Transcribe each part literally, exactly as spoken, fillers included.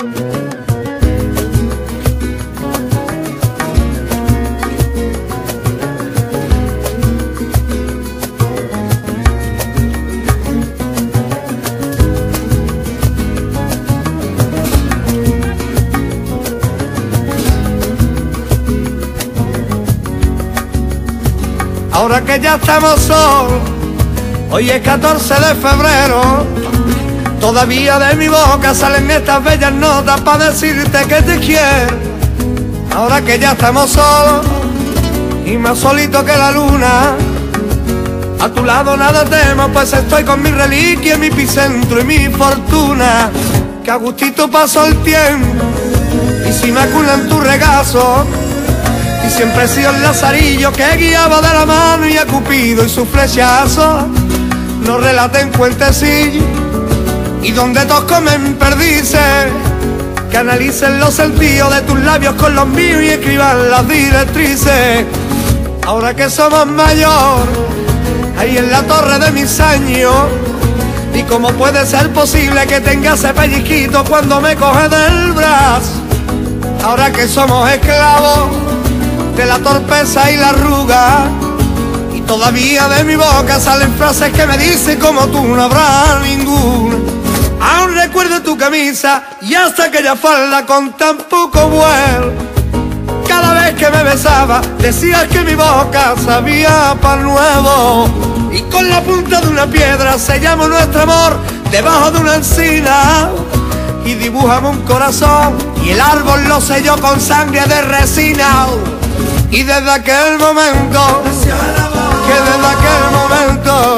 Ahora que ya estamos solos, hoy es catorce de febrero, todavía de mi boca salen estas bellas notas para decirte que te quiero. Ahora que ya estamos solos y más solito que la luna, a tu lado nada temo, pues estoy con mi reliquia, mi epicentro y mi fortuna. Que a gustito pasó el tiempo y si me aculan tu regazo, y siempre he sido el lazarillo que guiaba de la mano y a Cupido y su flechazo. No relaten cuentecillos y donde todos comen perdices, que analicen los sentidos de tus labios con los míos y escriban las directrices. Ahora que somos mayores, ahí en la torre de mis años, y cómo puede ser posible que tenga ese pellizquito cuando me coge del brazo. Ahora que somos esclavos de la torpeza y la arruga, y todavía de mi boca salen frases que me dicen como tú no habrá ninguna. Aún recuerdo tu camisa y hasta aquella falda con tan poco vuelo. Cada vez que me besaba decías que mi boca sabía pan nuevo, y con la punta de una piedra sellamos nuestro amor debajo de una encina, y dibujamos un corazón y el árbol lo selló con sangre de resina. Y desde aquel momento, que desde aquel momento,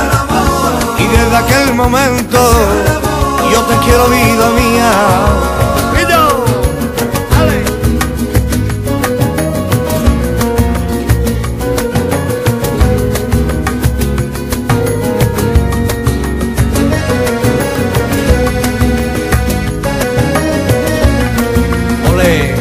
y desde aquel momento, yo te quiero, vida mía. Y yo, dale. Olé.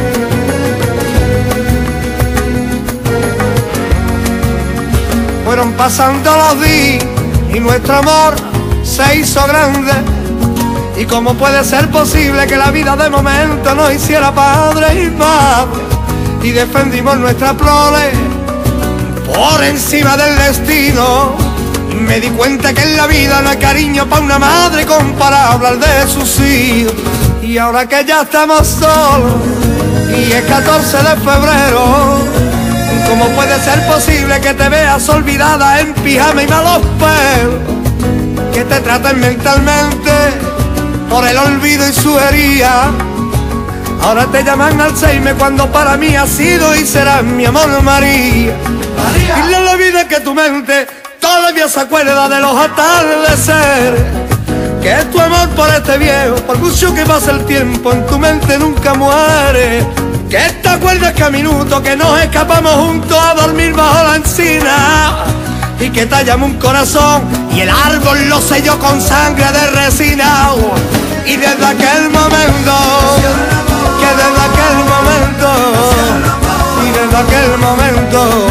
Fueron pasando los días y nuestro amor se hizo grande. Y cómo puede ser posible que la vida de momento nos hiciera padre y madre, y defendimos nuestras flores por encima del destino. Y me di cuenta que en la vida no hay cariño para una madre comparable al de sus hijos. Y ahora que ya estamos solos y es catorce de febrero, ¿cómo puede ser posible que te veas olvidada en pijama y malos pelos? Que te traten mentalmente por el olvido y su herida. Ahora te llaman Alzheimer cuando para mí ha sido y será mi amor María. María. Y la, la vida que tu mente todavía se acuerda de los atardeceres, que es tu amor por este viejo, por mucho que pase el tiempo en tu mente nunca muere. Que te acuerdas que a minuto que nos escapamos juntos a dormir bajo la encina, y que tallamos un corazón y el árbol lo selló con sangre de resina. Y desde aquel momento, que desde aquel momento, y desde aquel momento,